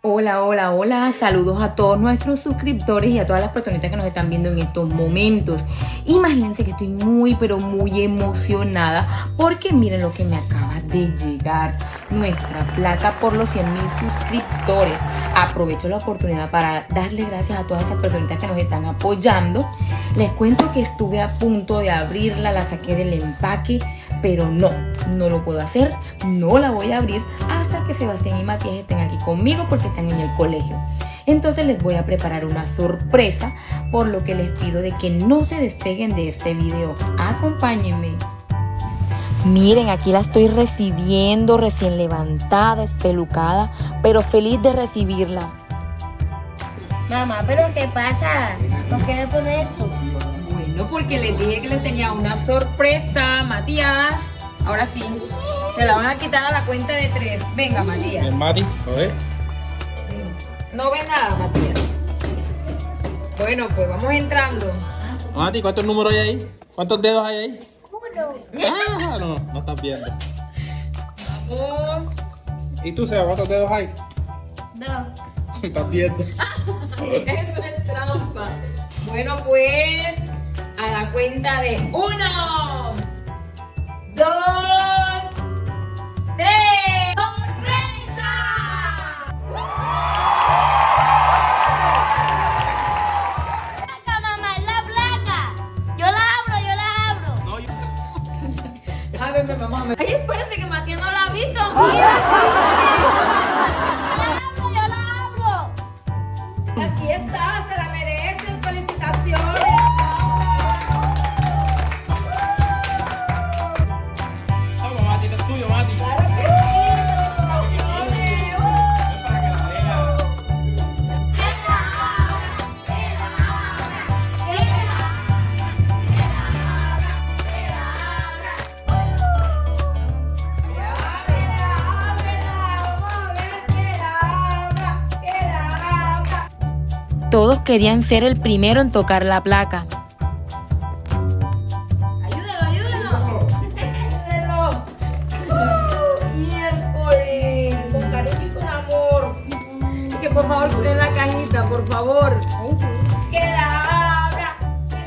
Hola, hola, hola, saludos a todos nuestros suscriptores y a todas las personitas que nos están viendo en estos momentos. Imagínense que estoy pero muy emocionada porque miren lo que me acaba de llegar, nuestra placa por los 100.000 suscriptores. Aprovecho la oportunidad para darle gracias a todas esas personitas que nos están apoyando. Les cuento que estuve a punto de abrirla, la saqué del empaque, pero no lo puedo hacer, no la voy a abrir hasta que Sebastián y Matías estén aquí conmigo porque están en el colegio. Entonces les voy a preparar una sorpresa, por lo que les pido de que no se despeguen de este video. Acompáñenme. Miren, aquí la estoy recibiendo, recién levantada, espelucada, pero feliz de recibirla. Mamá, ¿pero qué pasa? ¿Por qué me pones esto? Bueno, porque les dije que les tenía una sorpresa, Matías. Ahora sí, se la van a quitar a la cuenta de 3. Venga, Matías. Bien, Mati, a ver. No ves nada, Matías. Bueno, pues vamos entrando. Mati, ¿cuántos números hay ahí? ¿Cuántos dedos hay ahí? 1. Ah, no estás viendo. Vamos. ¿Y tú, Seba, cuántos dedos hay? 2. Estás viendo. Eso es trampa. Bueno, pues a la cuenta de 1, 2, 3. ¡Sorpresa! ¡Placa, mamá! ¡Es la placa! ¡Yo la abro! No, yo... A ver, vamos a ver. Ay, espérate que Matías no la ha visto. Mira. ¡Yo la abro! Aquí está, se la merecen. Felicitaciones. Toma, Mati, este es tuyo, Mati. Claro que sí. Es para que la veas. Todos querían ser el primero en tocar la placa. Ayúdalo. Miércoles, con cariño y con amor. Que por favor cuiden la cajita, por favor. Que la abra.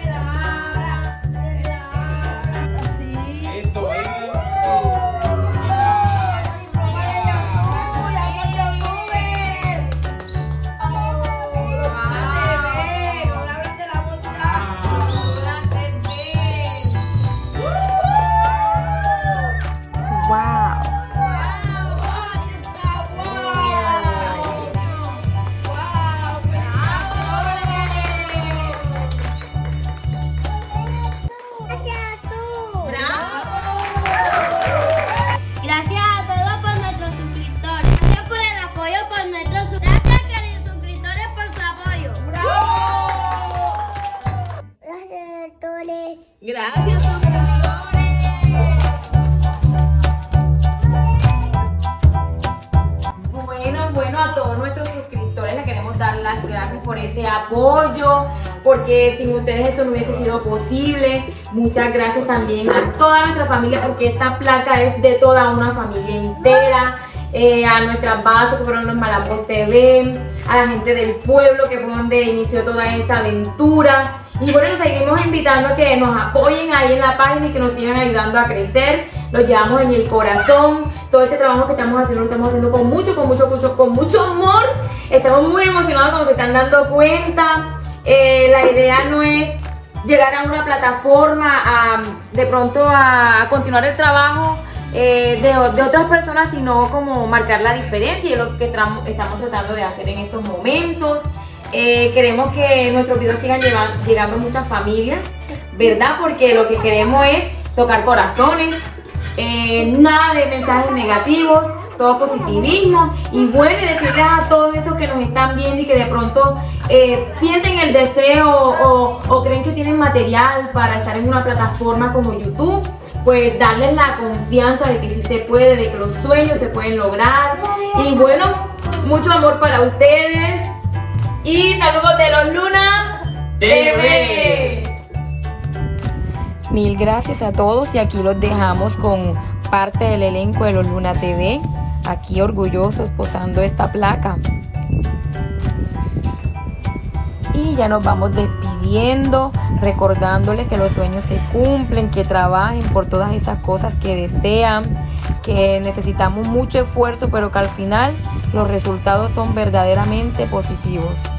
Así. Esto es... Gracias a todos por nuestros suscriptores. Gracias por el apoyo por nuestros suscriptores. Gracias, queridos suscriptores, por su apoyo. Gracias, suscriptores. Gracias, suscriptores. Bueno, a todos nuestros suscriptores les queremos dar las gracias por ese apoyo, porque sin ustedes esto no hubiese sido posible. Muchas gracias también a toda nuestra familia, porque esta placa es de toda una familia entera. A nuestras bases que fueron los Malambos TV, a la gente del pueblo que fue donde inició toda esta aventura. Y bueno, nos seguimos invitando a que nos apoyen ahí en la página y que nos sigan ayudando a crecer. Los llevamos en el corazón. Todo este trabajo que estamos haciendo lo estamos haciendo con mucho amor. Estamos muy emocionados, como se están dando cuenta. La idea no es llegar a una plataforma de pronto a continuar el trabajo de otras personas, sino como marcar la diferencia, y es lo que estamos tratando de hacer en estos momentos. Queremos que nuestros videos sigan llegando a muchas familias, ¿verdad? Porque lo que queremos es tocar corazones, nada de mensajes negativos, todo positivismo. Y bueno, y decirles a todos esos que nos están viendo y que de pronto sienten el deseo o creen que tienen material para estar en una plataforma como YouTube, pues darles la confianza de que sí se puede, de que los sueños se pueden lograr. Y bueno, mucho amor para ustedes y saludos de Los Luna TV. Mil gracias a todos, y aquí los dejamos con parte del elenco de Los Luna TV, aquí orgullosos posando esta placa. Y ya nos vamos despidiendo, recordándoles que los sueños se cumplen, que trabajen por todas esas cosas que desean, que necesitamos mucho esfuerzo, pero que al final los resultados son verdaderamente positivos.